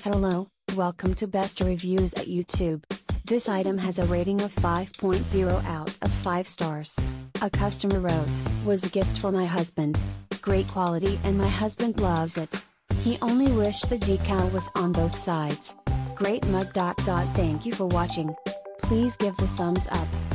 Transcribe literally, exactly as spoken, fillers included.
Hello, welcome to Best Reviews at YouTube. This item has a rating of five point zero out of five stars. A customer wrote, "Was a gift for my husband. Great quality and my husband loves it. He only wished the decal was on both sides. Great mug. Thank you for watching. Please give the thumbs up.